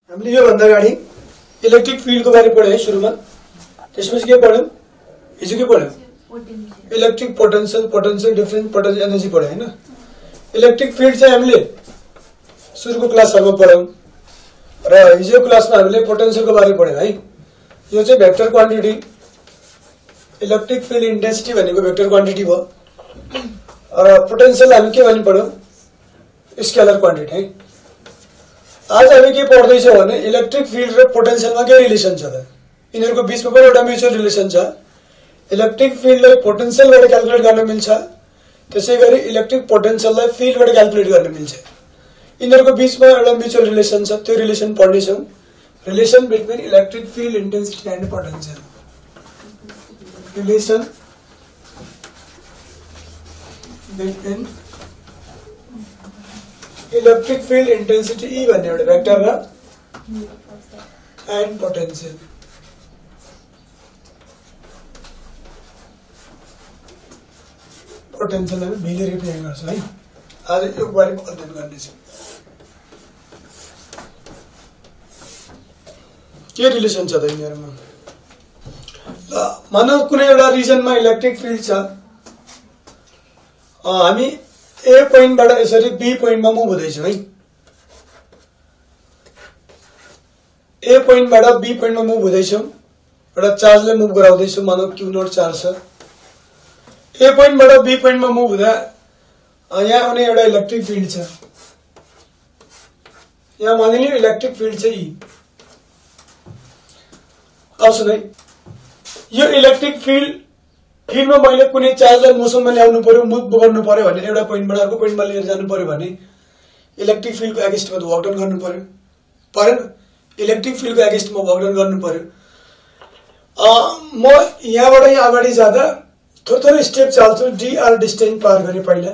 हामीले यो भन्दा अगाडि इलेक्ट्रिक फिल्डको बारे पढ्यौं सुरुमा। त्यसपछि के पढ्यौं? हिजो के पढ्यौं? Electric potential, potential difference, potential energy पढ्यौं हैन। इलेक्ट्रिक फिल्ड चाहिँ हामीले सुरुको क्लासहरुमा पढ्यौं र हिजो क्लासमा हामीले पोटेन्शियलको बारे पढ्यौं है। यो चाहिँ vector quantity, electric field intensity भनेको भेक्टर क्वान्टिटी भयो र पोटेन्शियल हामी के भनि पढ्यौं? स्केलर क्वान्टिटी है। आज हामी के पढ्दै छौं भने इलेक्ट्रिक फिल्ड र पोटेन्शियलमा के रिलेसन छ त? यिनीहरुको बीचमा पनि एउटा म्युचुअल रिलेसन छ। इलेक्ट्रिक फिल्डलाई पोटेन्शियलबाट क्याल्कुलेट गर्न मिल्छ, त्यसैगरी इलेक्ट्रिक पोटेन्शियललाई फिल्डबाट क्याल्कुलेट गर्न मिल्छ। यिनीहरुको बीचमा एउटा म्युचुअल रिलेसन छ, त्यो रिलेसन पढ्ने छौं। Relation between electric field intensity and potential. Relation between electric field intensity E भन्ने एउटा भेक्टर र एन्ड पोटेन्शियल। पोटेन्शियल हामी भीले रिप्रेजेन्ट गर्छौं है। आज यो बारे अध्ययन गर्नेछौं। के रिलेसन छ त यिनीहरुमा? ल मानौ कुनै एउटा रिजनमा इलेक्ट्रिक फिल्ड छ, हामी ए पोइन्टबाट यसरी बी पोइन्टमा मुभ हुँदैछौं है। ए पोइन्टबाट बी पोइन्टमा मुभ हुँदैछौं, एउटा चार्जले मुभ गराउँदैछौं, मानौ क्यू नोट चार्ज छ। ए पोइन्टबाट बी पोइन्टमा मुभ हुँदा यहाँ आउने एउटा इलेक्ट्रिक फिल्ड छ। यहाँ मानिलियो इलेक्ट्रिक फिल्ड चाहिँ ई। अब सुन है, यो इलेक्ट्रिक फिल्डमा मैले कुनै चार्जलाई मोसनमा ल्याउनु पर्यो, मुभ गर्नु पर्यो भने एउटा पोइन्टबाट अर्को पोइन्टमा लिएर जानु पर्यो भने इलेक्ट्रिक फिल्डको एगेन्स्टमा वर्क डन गर्नु पर्यो, परेन? इलेक्ट्रिक फिल्डको एगेन्स्टमा वर्क डन गर्नु पर्यो। म यहाँबाट यहाँ अगाडि जाँदा थोरै थोरै स्टेप चाल्छु, dr डिस्टेन्स पार गरे पहिला।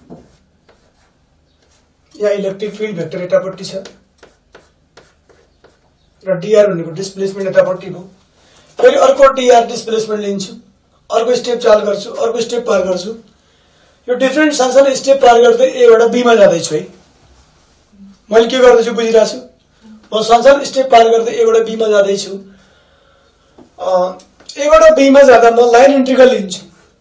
यहाँ इलेक्ट्रिक फिल्ड भेक्टर यतापट्टि छ र dr भनेको डिस्प्लेसमेन्ट यतापट्टि भयो। फेरि अर्को dr डिस्प्लेसमेन्ट लिन्छु, अर्को स्टेप चाल गर्छु, अर्को स्टेप पार गर्छु। यो डिफरेन्ट सानसानो स्टेप पार गर्दै ए बाट बी मा जाँदैछु है। मैले के गर्दैछु बुझिरहेको छु? म सानसानो स्टेप पार गर्दै ए बाट बी मा जाँदैछु। ए बाट बी मा जाँदा म लाइन इन्टिग्रल लिन्छु,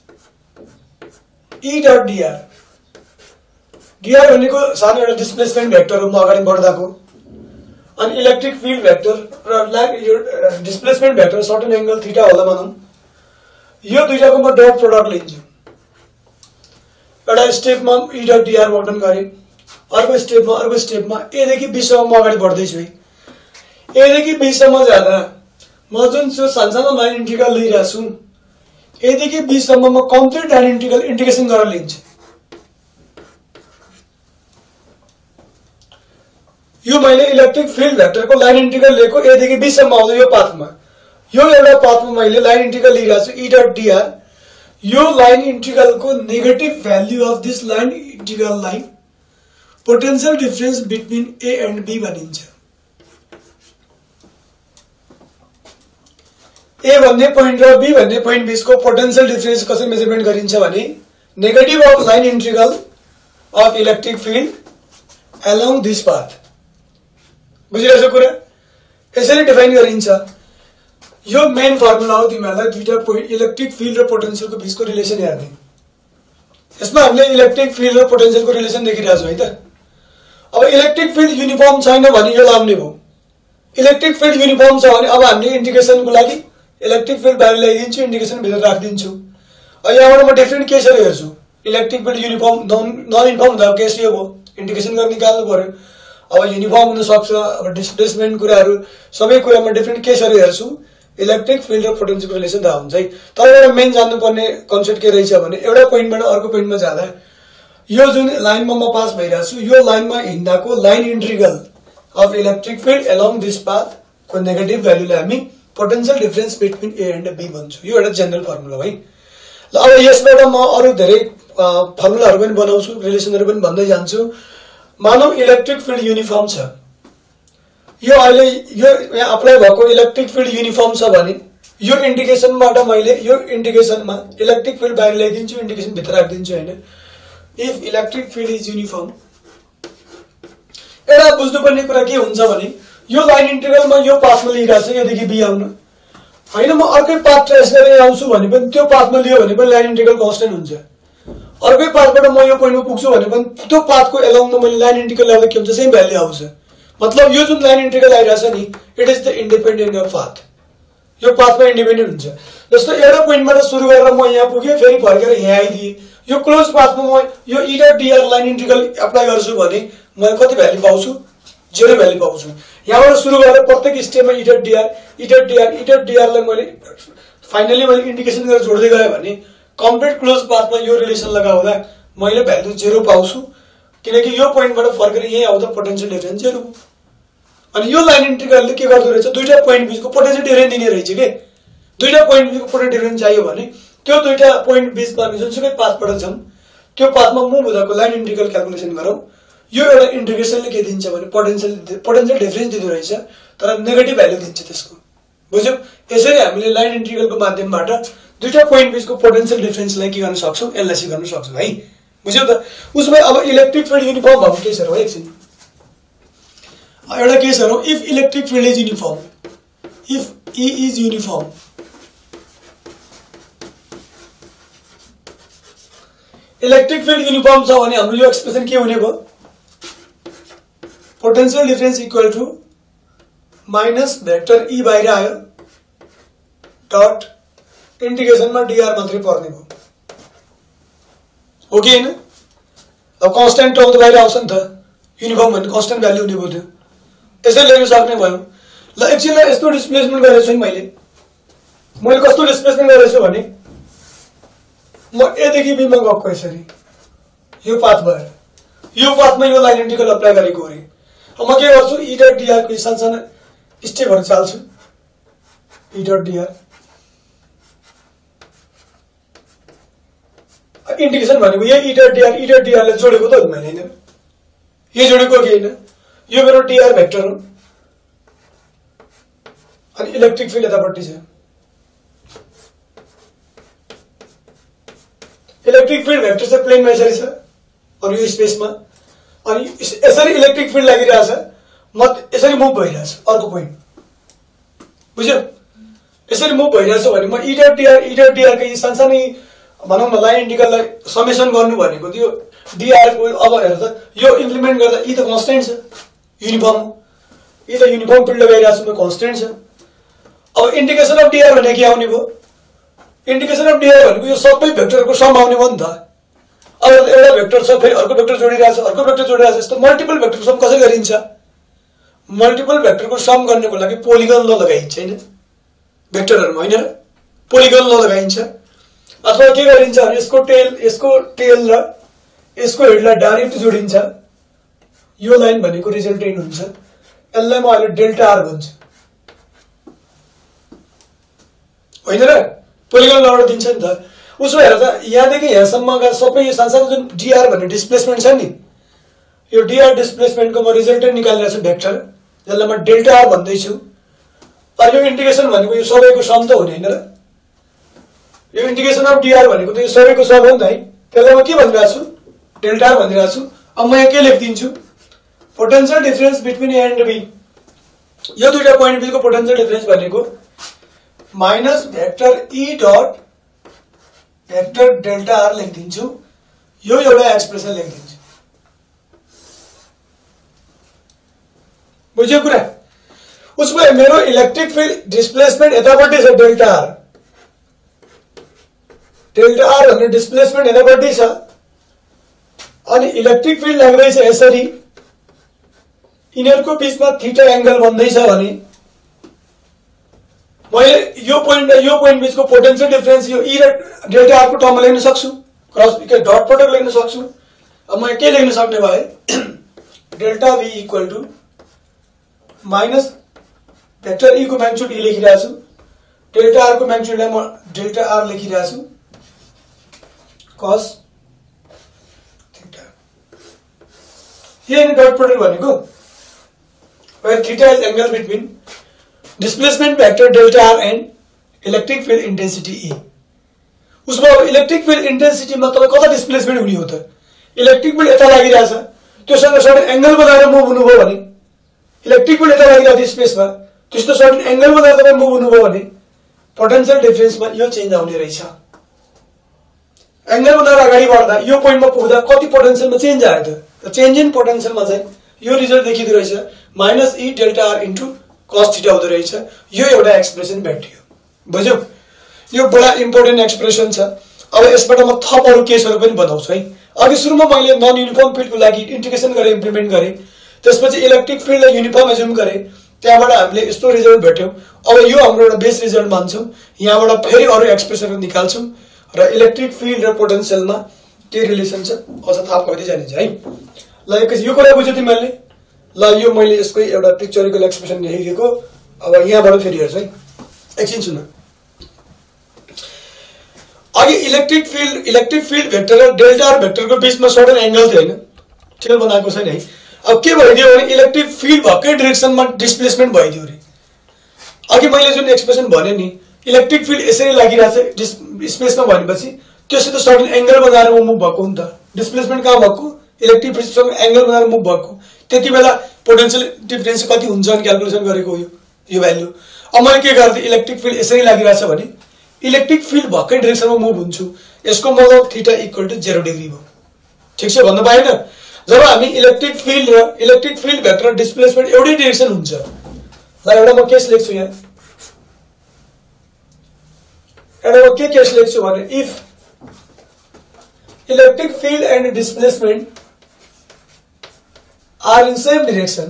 ई डट dr। dr भनेको सानो एउटा डिस्प्लेसमेन्ट भेक्टर हो म अगाडि बढ्दाको। अनि इलेक्ट्रिक फिल्ड भेक्टर र लाइन यो displacement vector certain angle theta होला मानौं। यो दुईटाको म डट प्रोडक्ट लिन्छु। एउटा स्टेपमा E dot dr work done गरे, अर्को स्टेपमा ए देखि बी सम्म म अगाडि बढ्दै छु है। ए देखि बी सम्म जाँदा म जुन चाहिँ सानसानो लाइन इन्टिग्रल लिइरहेको छु, ए देखि बी सम्म म कम्प्लिट लाइन इन्टिग्रल इन्टिग्रेसन गरेर लिन्छु। यो मैले इलेक्ट्रिक फिल्ड भेक्टरको लाइन इन्टिग्रल लिएको ए देखि बी सम्म आउँछ यो पाथमा। यो एउटा पाथमा मैले लाइन इन्टिग्रल लिइरहेको छु ई डट dr। यो लाइन इन्टिग्रलको negative value of this line इन्टिग्रललाई potential difference between A and B भनिन्छ। ए भन्ने पोइन्ट र बी भन्ने पोइन्ट बीचको पोटेन्शियल डिफरेन्स कसरी मेजरमेन्ट गरिन्छ भने negative of line integral of electric field along this path. बुझिरहेछौ कुरा? यसरी डिफाइन गरिन्छ। यो मेन फर्मुला हो तिमीहरुलाई दुईटा पोइन्ट इलेक्ट्रिक फिल्ड र पोटेन्शियलको बीचको रिलेसन हेर्ने। यसमा हामीले इलेक्ट्रिक फिल्ड र पोटेन्शियलको रिलेसन देखिरहेछौ है त। अब इलेक्ट्रिक फिल्ड युनिफर्म छैन भने यो लाउने भयो। इलेक्ट्रिक फिल्ड युनिफर्म छ भने अब हामीले इन्टिग्रेसनको लागि इलेक्ट्रिक फिल्ड बाहिर ल्याइदिन्छु, इन्टिग्रेसन भित्र राखिदिन्छु। यहाँबाट म डिफरेन्ट केसहरु हेर्छु। Electric field uniform non uniform हुँदा केस यो भयो, इन्टिग्रेसन गर्न निकाल्नु पर्यो। अब युनिफर्म हुन सक्छ, अब डिस्प्लेसमेन्ट कुराहरु सबै कुरामा डिफरेन्ट केसहरु हेर्छु। इलेक्ट्रिक फिल्ड र पोटेन्शियलको रिलेसन थाहा हुन्छ है। तर एउटा मेन जान्नुपर्ने कन्सेप्ट के रहेछ भने एउटा पोइन्टबाट अर्को पोइन्टमा जाँदा यो जुन लाइनमा म पास भइरहेको छु, यो लाइनमा हिँड्दाको line integral of electric field along this path को नेगेटिभ भ्यालुलाई हामी potential difference between A and B भन्छौँ। यो एउटा जनरल फर्मुला हो है। ल अब यसबाट म अरु धेरै फर्मुलाहरु पनि बनाउँछु, रिलेसनहरु पनि भन्दै जान्छु। मानौ इलेक्ट्रिक फिल्ड युनिफर्म छ। यो अहिले यो यहाँ अप्लाई भएको इलेक्ट्रिक फिल्ड युनिफर्म छ भने यो इन्डिकेसनबाट मैले यो इन्डिकेसनमा इलेक्ट्रिक फिल्ड बाहिर ल्याइदिन्छु, इन्डिकेसन भित्र राखिदिन्छु हैन। If electric field is uniform, एउटा बुझ्नुपर्ने कुरा के हुन्छ भने यो लाइन इन्टिग्रलमा यो पाथमा लिइरहेको छ यदेखि बी आउन हैन म अर्कै पाथ ट्रेस गरेर आउँछु भने पनि त्यो पाथमा लियो भने पनि लाइन इन्टिग्रल कन्स्टेन्ट हुन्छ अर्कै पाथबाट म यो पोइन्टमा पुग्छु भने पनि त्यो पाथको एलोङमा मैले लाइन इन्टिग्रल ल्याउँदा के हुन्छ सेम भ्याल्यु आउँछ मतलब यो जुन लाइन इन्टिग्रल आइरहेछ नि it is the independent of path यो पाथमा इन्डिपेन्डेन्ट हुन्छ जस्तो एउटा पोइन्टबाट सुरु गरेर म यहाँ पुगे फेरि फर्केर यहाँ आइदिए यो क्लोज पाथमा म यो E dot D R line integral apply गर्छु भने म कति भ्याल्यु पाउँछु 0 भ्याल्यु पाउँछु यहाँबाट सुरु गरेर प्रत्येक स्टेपमा ई डट डीआर लाई मैले फाइनली मैले इन्डिकेसन गरेर जोड्दै गए भने कम्प्लिट क्लोज पाथमा यो रिलेसन लगाउँदा मैले भ्याल्यु 0 पाउँछु किनकि यो पोइन्टबाट फर्केर यही आउँदा पोटेन्शियल डिफरेन्स 0 अनि यो लाइन इन्टिग्रलले के गर्दो रहेछ दुईटा पोइन्ट बीचको पोटेन्शियल डिफरेन्स दिने रहेछ के दुईटा पोइन्ट बीचको पोटेन्शियल डिफरेन्स चाहियो भने त्यो दुईटा पोइन्ट बीचमा जुनसुकै पाथबाट जाउँ त्यो पाथमा मुभ हुँदाको लाइन इन्टिग्रल क्याल्कुलेसन गरौँ यो एउटा इन्टिग्रेसनले के दिन्छ भने पोटेन्शियल डिफरेन्स दिँदो रहेछ तर नेगेटिभ भ्यालु दिन्छ त्यसको बुझ्यौ यसरी हामीले लाइन इन्टिग्रलको माध्यमबाट दुईटा पोइन्ट बीचको पोटेन्शियल डिफरेन्सलाई के गर्न सक्छौं एनालाइसिस गर्न सक्छौं है बुझ्यौ त उसमै अब इलेक्ट्रिक फिल्ड युनिफर्म भएको केसहरु हो एकछिन एउटा केसहरु if electric field is uniform if E is uniform electric field uniform छ भने हाम्रो यो एक्सप्रेसन के हुने भयो potential difference equal to minus vector E बाहिर आयो डट इंटीग्रेसनमा dr मात्रै पर्ने भयो हो कि हैन अब कांस्टेंट टर्म त बाहिर आउँछ नि त युनिफर्म भन्ने कांस्टेंट भ्यालु हुने भयो त्यो त्यसै लेख्न सक्ने भयो ल एकछिनलाई यस्तो डिस्प्लेसमेन्ट गरेछु है मैले कस्तो डिस्प्लेसमेन्ट गरेछु भने म ए देखि बी मा गएको यसरी यो पाथ भएर यो पाथमा यो लाइन इन्टिग्रल अप्लाई गरेको हो रे अब म के गर्छु E डट dr को सानसानो स्टेपहरु चाल्छु E डट dr इंटीग्रेसन भनेको यही E डट dr ले जोडेको त हो मैले हैन यो जोडेको के हैन यो मेरो dr भेक्टर हो अनि इलेक्ट्रिक फिल्ड यतापट्टि छ इलेक्ट्रिक फिल्ड भेक्टर चाहिँ प्लेनमा यसरी छ अनि यो स्पेसमा अनि यसरी इलेक्ट्रिक फिल्ड लागिरहेछ म यसरी मुभ भइरहेछ अर्को पोइन्ट बुझ्यौ यसरी मुभ भइरहेछ भने म E डट dr को सानसानो भनौं न लाइन इन्टिग्रललाई समेसन गर्नु भनेको त्यो dr को अब हेर त यो इम्प्लिमेन्ट गर्दा E त कन्स्टेन्ट छ युनिफर्म E त युनिफर्म फिल्ड लगाइरहेछ म कन्स्टेन्ट छ अब इंटीग्रेसन अफ dr भने के आउने भयो इंटीग्रेसन अफ dr भनेको यो सबै भेक्टरको सम आउने भयो नि त अब एउटा भेक्टर छ फेरि अर्को भेक्टर जोडिरहेछ यस्तो मल्टिपल भेक्टरको सम कसरी गरिन्छ मल्टिपल भेक्टरको सम गर्नको लागि पोलिगन ल लगाइन्छ हैन भेक्टरहरुमा हैन पोलिगन ल लगाइन्छ अथवा के गरिन्छ भने यसको टेल र यसको हेडलाई डाइरेक्ट जोडिन्छ यो लाइन भनेको रिजल्टेन्ट हुन्छ यसलाई म अहिले डेल्टा r भन्छु होइन र पोलिगन लबाट दिन्छ नि त उसो हेर त यहाँदेखि यहाँसम्मका सबै यो सानसानो जुन dr भन्ने डिस्प्लेसमेन्ट छ नि यो dr डिस्प्लेसमेन्टको म रिजल्टेन्ट निकालिरहेको छु भेक्टर जसलाई म डेल्टा r भन्दै छु अनि यो इंटीग्रेसन भनेको यो सबैको सम त हुने हैन र यो इंटीग्रेसन अफ dr भनेको त यो सबैको सम हो नि त है त्यसलाई म के भनिरहेको छु डेल्टा r भनिरहेको छु अब म यहाँ के लेख्दिन्छु potential difference between A and B यो दुईटा पोइन्ट बीचको पोटेन्शियल डिफरेन्स भनेको minus vector E dot vector delta r लेख्दिन्छु यो एउटा एक्सप्रेसन लेख्दिन्छु बुझ्यो कुरा उसमा मेरो इलेक्ट्रिक फिल्ड डिस्प्लेसमेन्ट यतापट्टि छ डेल्टा r भन्ने डिस्प्लेसमेन्ट यतापट्टि छ अनि इलेक्ट्रिक फिल्ड लाग्दैछ यसरी यिनीहरुको बीचमा थीटा एंगल बन्दै छ भने मैले यो पोइन्ट बीचको पोटेन्शियल डिफरेन्स यो E र डेल्टा r को टर्ममा लेख्न सक्छु क्रस के डट प्रोडक्ट लेख्न सक्छु अब म के लेख्न सक्ने भए delta v equal to minus vector E को म्याग्निट्युड E लेखिरहेको छु डेल्टा r को म्याग्निट्युडलाई म डेल्टा r लेखिरहेको छु cos थीटा यहाँ डट प्रोडक्ट भनेको where theta is angle between displacement vector delta r and electric field intensity E उसमा इलेक्ट्रिक फिल्ड इन्टेन्सिटी मा तपाईं कता डिस्प्लेसमेन्ट हुने हो त इलेक्ट्रिक फिल्ड यता लागिरहेछ त्यो सँगसँगै एंगल बनाएर मुभ हुनुभयो भने इलेक्ट्रिक फिल्ड यता लागिरहेको थियो स्पेसमा, त्यस्तो सर्टेन एंगलमा जाँदा तपाईँ मुभ हुनुभयो भने पोटेन्शियल डिफरेन्समा यो चेन्ज आउने रहेछ। एंगलमा जाँदा अगाडि बढ्दा यो पोइन्टमा पुग्दा कति पोटेन्शियलमा चेन्ज आयो त चेन्ज इन पोटेन्शियलमा चाहिँ यो रिजल्ट देखिँदो रहेछ -E delta r into cos theta हुँदो रहेछ। यो एउटा एक्सप्रेसन भेटियो। बुझ्यौ? यो बडा इम्पोर्टेन्ट एक्सप्रेसन छ। अब यसबाट म थप अरु केसहरु पनि बताउँछु है। अघि सुरुमा मैले नन युनिफर्म फिल्डको लागि इन्टिग्रेसन गरे इम्प्लिमेन्ट गरे, त्यसपछि इलेक्ट्रिक फिल्डलाई युनिफर्म एज्युम गरे, त्यहाँबाट हामीले यस्तो रिजल्ट भेट्यौं। अब यो हाम्रो एउटा बेस रिजल्ट मान्छौं। यहाँबाट फेरि अरु एक्सप्रेसनहरु निकाल्छौं र इलेक्ट्रिक फिल्ड र पोटेन्शियलमा के रिलेसन छ अझ थाहा पाउँदै जानिन्छ है। ल यो कुरा बुझ्यौ तिमीहरूले? ल यो मैले यसको एउटा पिक्चरिकल एक्सप्रेसन लेखेको। अब यहाँबाट फेरि हेर्छु है। एकछिन सुन। अघि इलेक्ट्रिक फिल्ड भेक्टर र डेल्टा आर भेक्टरको बीचमा सर्टेन एंगल थियो हैन? ठिक बनाएको छैन है। अब के भइदियो भने इलेक्ट्रिक फिल्ड भकै डाइरेक्सनमा डिस्प्लेसमेन्ट भइदियो रे। अघि मैले जुन एक्सप्रेसन भने नि इलेक्ट्रिक फिल्ड यसरी लागिरहेछ स्पेसमा भनेपछि त्यसैले सर्टेन एंगल बनाएर मुभ भएको हो नि त। डिस्प्लेसमेन्ट कहाँ भएको? इलेक्ट्रिक फिल्डसँग एंगल बनाएर मुभ भएको। त्यतिबेला पोटेन्शियल डिफरेन्स कति हुन्छ अनि क्याल्कुलेसन गरेको हो यो भ्यालु। अब मैले के गर्थे इलेक्ट्रिक फिल्ड यसरी लागिरहेछ भने इलेक्ट्रिक फिल्ड भकै डाइरेक्सनमा मुभ हुन्छ। यसको मतलब थीटा इक्वल टु 0 डिग्री हो। ठीक छ भन्न पाएन? जब हामी इलेक्ट्रिक फिल्ड भेक्टर डिस्प्लेसमेन्ट एउटै डाइरेक्सन हुन्छ। ल एउटा म केस लेख्छु यहाँ। एउटा म के केस लेख्छु भने if electric field and displacement are in same direction,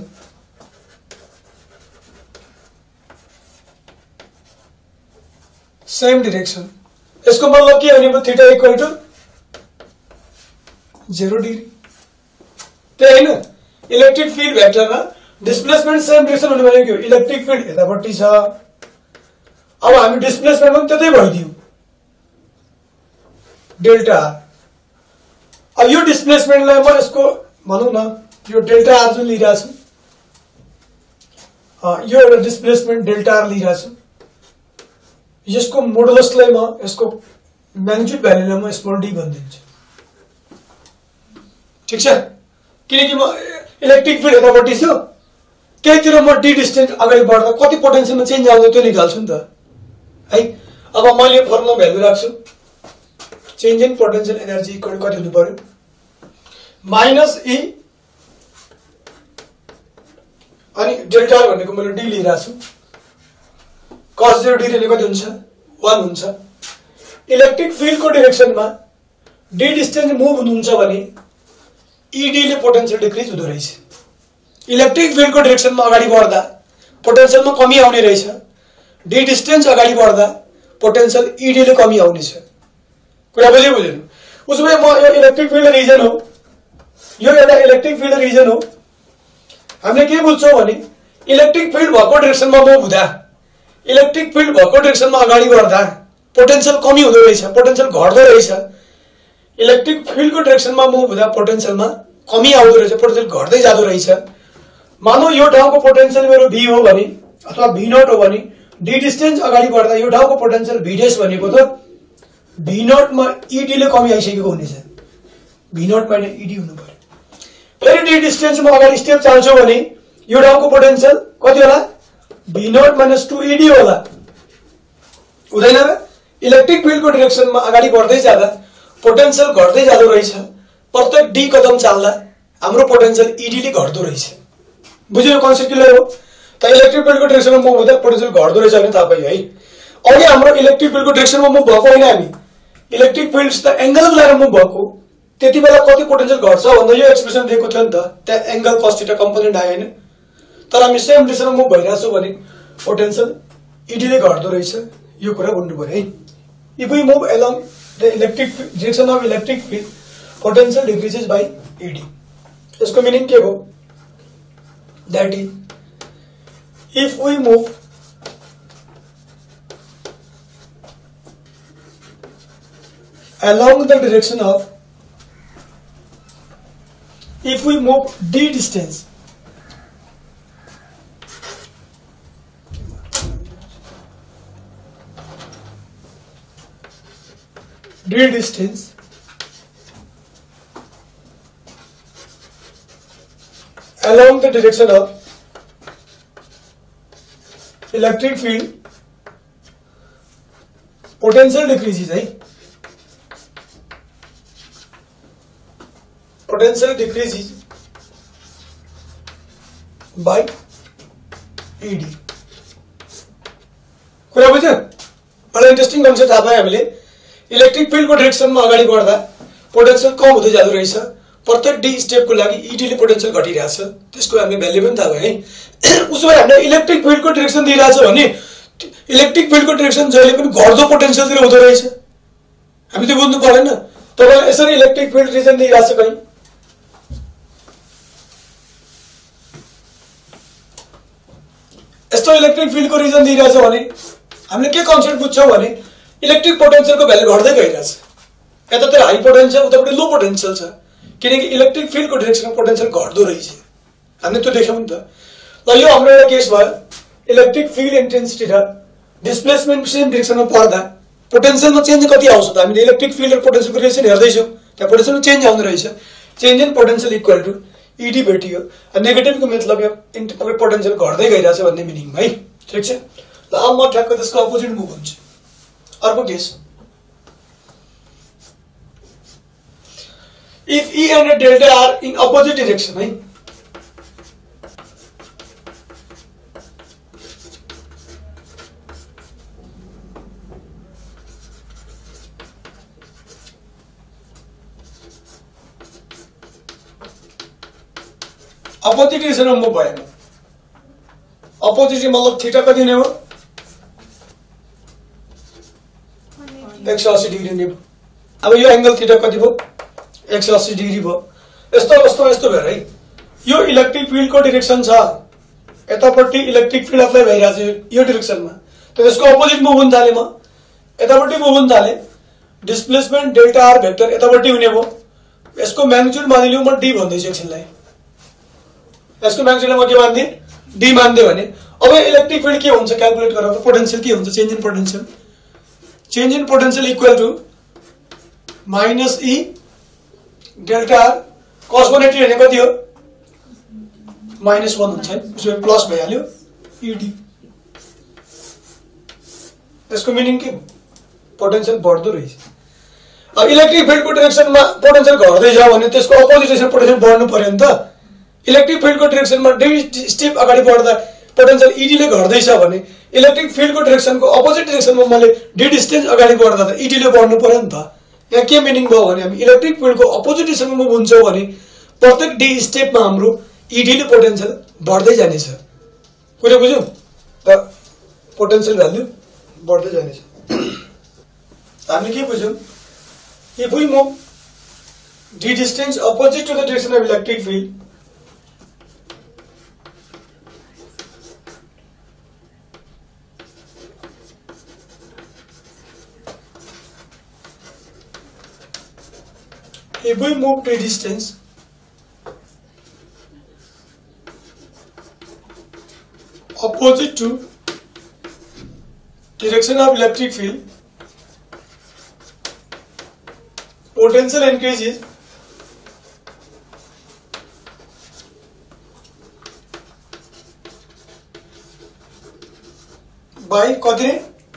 इसको मतलब के भने थीटा इक्वल टु 0 डिग्री। त्यही हैन? इलेक्ट्रिक फिल्ड भेक्टर र डिस्प्लेसमेन्ट सेम डाइरेक्सन हुने भनेको के हो? इलेक्ट्रिक फिल्ड यतापट्टि छ। अब हामी डिस्प्लेसमेन्ट पनि त्यतै भइदियो डेल्टा। अब यो डिस्प्लेसमेन्टलाई म यसको भनौं न यो डेल्टा आर जुन लिइरा छु, यो एउटा डिस्प्लेसमेन्ट डेल्टा आर लिइरा छु। यसको मोडुलसलाई म यसको म्याग्निट्युड भ्यालुलाई म स्मल डी भनिदिन्छु। ठीक छ? किनकि म इलेक्ट्रिक फिल्ड यतापट्टि छु, त्यहीतिर म डी डिस्टेन्स अगाडि बढ्दा कति पोटेन्शियलमा चेन्ज आउँछ त्यो निकाल्छु नि त है। अब मैले फर्मुला भ्यालु राख्छु। Change in potential energy equal कति हुनु पर्यो? -E अनि डेल्टा आर भनेको मैले डी लिइरा छु। cos 0 डिग्री भनेको कति हुन्छ? 1 हुन्छ। इलेक्ट्रिक फिल्डको डाइरेक्सनमा डी डिस्टेन्स मुभ हुनुहुन्छ भने ईडी ले पोटेन्शियल डिक्रिज हुँदो रहेछ। इलेक्ट्रिक फिल्डको डाइरेक्सनमा अगाडि बढ्दा पोटेन्शियलमा कमी आउने रहेछ। डी डिस्टेन्स अगाडि बढ्दा पोटेन्शियल ईडी ले कमी आउने छ। कुरा बुझेन? उसमा म यो इलेक्ट्रिक फिल्ड रिजन हो, यो एउटा इलेक्ट्रिक फिल्ड रिजन हो। हामीले के बुझ्छौं भने इलेक्ट्रिक फिल्ड भएको डाइरेक्सनमा मुभ हुँदा, इलेक्ट्रिक फिल्ड भएको डाइरेक्सनमा अगाडि बढ्दा पोटेन्शियल कमी हुँदो रहेछ, पोटेन्शियल घट्दो रहेछ। इलेक्ट्रिक फिल्डको डाइरेक्सनमा मुभ हुँदा पोटेन्शियलमा कमी आउँदो रहेछ, पोटेन्शियल घट्दै जाँदो रहेछ। मानौ यो ठाउँको पोटेन्शियल मेरो v हो भने अथवा v नट हो भने डी डिस्टेन्स अगाडि बढ्दा यो ठाउँको पोटेन्शियल v डैश भनेको त v नट मा ईडी ले कमी आइसकेको हुनेछ। v नट माइनस ईडी हुनु पर्यो। फेरि डी डिस्टेन्स मा अगाडि स्टेप चाल्छौ भने यो ठाउँको पोटेन्शियल कति होला? v नट माइनस 2 ईडी होला। हुँदैन र? इलेक्ट्रिक फिल्डको डाइरेक्सनमा अगाडि बढ्दै जाँदा पोटेन्शियल घट्दै जाँदो रहेछ। प्रत्येक डी कदम चाल्दा हाम्रो पोटेन्शियल ईडी ले घट्दो रहेछ। बुझ्यो कन्सेप्ट क्लियर हो? त इलेक्ट्रिक फिल्डको डाइरेक्सनमा मुभ हुँदा पोटेन्शियल घट्दो रहेछ भने थाहा पाइयो है। अघि हाम्रो इलेक्ट्रिक फिल्डको डाइरेक्सनमा मुभ भएको हैन, हामी इलेक्ट्रिक फिल्ड त एंगल मिलाएर मुभ भएको। त्यतिबेला कति पोटेन्शियल घट्छ भन्दा यो एक्सप्रेसन दिएको थियो नि त, त्यहाँ एंगल cos थीटा कम्पोनेन्ट आयो हैन। तर हामी सेम डाइरेक्सनमा मुभ भइराछौं भने पोटेन्शियल ईडी ले घट्दो रहेछ। यो कुरा बुझ्नु पर्यो है। If we move along the electric direction of electric field, potential decreases by ed. इसको मीनिंग क्या हो? That is, if we move along the direction of, if we move d distance, d distance along the direction of electric field potential decreases है, potential decreases by E d. कुरा बुझ्यो? बडा interesting concept थाहा पायो हामीले। Electric फिल्डको डाइरेक्सनमा अगाडि बढ्दा पोटेन्शियल कम हुँदै जाँदो रहेछ। प्रत्येक डी स्टेपको लागि ईडीले पोटेन्शियल घटिरहेछ, त्यसको हामीले भ्यालु पनि थाहा भयो है। उसो भए हामीले इलेक्ट्रिक फिल्डको डाइरेक्सन दिइरहेछ भने इलेक्ट्रिक फिल्डको डाइरेक्सन जहिले पनि घट्दो पोटेन्शियलतिर हुँदो रहेछ। हामी त्यो बुझ्नु पर्दैन? तपाईले यसरी इलेक्ट्रिक फिल्ड रिजन दिइरहेछ कहीं यस्तो इलेक्ट्रिक फिल्डको रिजन दिइरहेछ भने हामीले के कन्सेप्ट बुझ्छौं भने इलेक्ट्रिक पोटेन्शियलको भ्यालु घट्दै गइरहेछ। यतातिर हाई पोटेन्शियल उतापट्टि लो पोटेन्शियल छ, किनकि इलेक्ट्रिक फिल्डको डाइरेक्सनमा पोटेन्शियल घट्दो रहेछ। हामीले त्यो देख्यौं नि त। ल यो हाम्रो एउटा केस भयो। इलेक्ट्रिक फिल्ड इन्टेन्सिटी र डिस्प्लेसमेन्ट सेम डाइरेक्सनमा पर्दा पोटेन्शियलमा चेन्ज कति आउँछ त? हामीले इलेक्ट्रिक फिल्ड र पोटेन्शियलको रिलेसन हेर्दै छौं। त्यहाँ पोटेन्शियलमा चेन्ज आउँदो रहेछ। Change in potential equal to E d भेटियो। नेगेटिभको मतलब यो पोटेन्शियल घट्दै गइरहेछ भन्ने मिनिङ है। ठीक छ? ल अब म ठ्याक्क त्यसको अपोजिट मुभ हुन्छ। अर्को केस, if E and delta are in opposite direction है, अपोजिट डाइरेक्सनमा मुभ भएन। अपोजिट मतलब थीटा कति नै हो? 180 डिग्री नै भयो। अब यो एंगल थीटा कति भयो? 180 डिग्री भयो। यस्तो अवस्थामा यस्तो भयो है। यो इलेक्ट्रिक फिल्डको डाइरेक्सन छ, यतापट्टि इलेक्ट्रिक फिल्ड अप्लाई भइरहेछ यो डाइरेक्सनमा। त त्यसको अपोजिट मुभ हुन थाले, म यतापट्टि मुभ हुन थाले। डिस्प्लेसमेन्ट डेल्टा आर भेक्टर यतापट्टि हुने भयो। यसको म्याग्निट्युड मानिलियो म डी भन्दै छु एकछिनलाई। यसको म्याग्निट्युड म के मान्दिए? डी मान्दिए भने अब इलेक्ट्रिक फिल्ड के हुन्छ क्याल्कुलेट गरेर त पोटेन्शियल के हुन्छ? Change in potential. Change in potential equal to minus E delta r. cos 180 हैन कति हो? -1 हुन्छ है। उसो प्लस भइहाल्यो ईडी। यसको मिनिङ के? पोटेन्शियल बढ्दो रहेछ। अब इलेक्ट्रिक फिल्डको डाइरेक्सनमा पोटेन्शियल घट्दै छ भने त्यसको अपोजिट डाइरेक्सन पोटेन्शियल बढ्नु पर्यो नि त। इलेक्ट्रिक फिल्डको डाइरेक्सनमा डी स्टेप अगाडि बढ्दा पोटेन्शियल ईडीले घट्दैछ भने इलेक्ट्रिक फिल्डको डाइरेक्सनको अपोजिट डाइरेक्सनमा मैले डी डिस्टेन्स अगाडि बढ्दा त ईडीले बढ्नु पर्यो नि त। यहाँ के मिनिङ भयो भने हामी इलेक्ट्रिक फिल्डको अपोजिट डाइरेक्सनमा मुभ हुन्छौं भने प्रत्येक डी स्टेपमा हाम्रो ईडीले पोटेन्शियल बढ्दै जानेछ। कुरा बुझ्यौ? त पोटेन्शियल भ्यालु बढ्दै जानेछ। हामी के बुझ्यौं? If we move d distance opposite to the direction of electric field, if we move d distance opposite to direction of electric field, potential increases by कति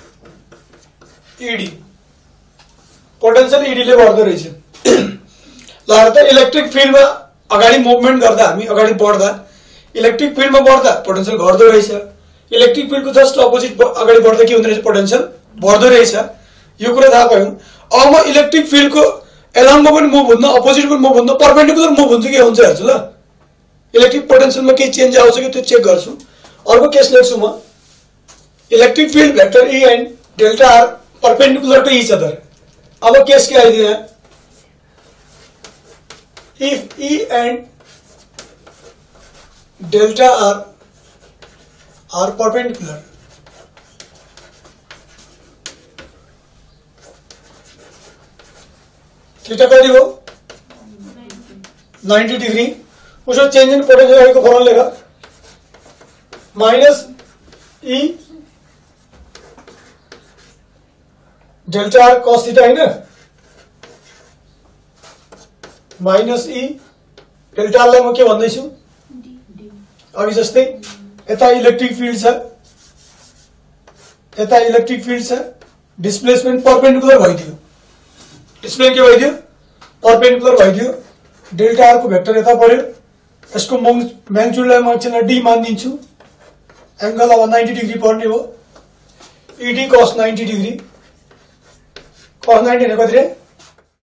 ईडी। पोटेन्शियल ईडी ले बढ्दो रहेछ। ल त इलेक्ट्रिक फिल्डमा अगाडि मुभमेन्ट गर्दा हामी अगाडि बढ्दा इलेक्ट्रिक फिल्डमा बढ्दा पोटेन्शियल घट्दो रहेछ। इलेक्ट्रिक फिल्डको जस्ट अपोजिट अगाडि बढ्दा के हुँदो रहेछ? पोटेन्शियल बढ्दो रहेछ। यो कुरा थाहा पायौं। अब म इलेक्ट्रिक फिल्डको एलोङमा पनि मुभ हुन्न, अपोजिट पनि मुभ हुन्न, परपेन्डिकुलर मुभ हुन्छ के हुन्छ हेर्छु ल। इलेक्ट्रिक पोटेन्शियलमा के चेन्ज आउँछ कि त्यो चेक गर्छु। अर्को केस लेख्छु म। Electric field vector E and delta r perpendicular to each other. अब केस के आइदियो यहाँ? If E and delta r perpendicular, theta कति हो? 90 डिग्री। उसको चेन्ज इन पोटेन्शियल को फर्मुला लेगा minus E delta r cos theta है ना, माइनस ई डेल्टा आर लाई म के भन्दै छु? अघि जस्तै यता इलेक्ट्रिक फिल्ड छ, यता इलेक्ट्रिक फिल्ड छ डिस्प्लेसमेन्ट परपेन्डिकुलर भइदियो डिस्प्लेसमेन्ट के भइदियो परपेन्डिकुलर भइदियो डेल्टा आर को भेक्टर यता पर्यो यसको म्याग्निट्युडलाई म एकछिनलाई डी मानिदिन्छु एंगल अब 90 डिग्री पर्ने हो ईडी cos 90 डिग्री cos 90 भनेको कति रे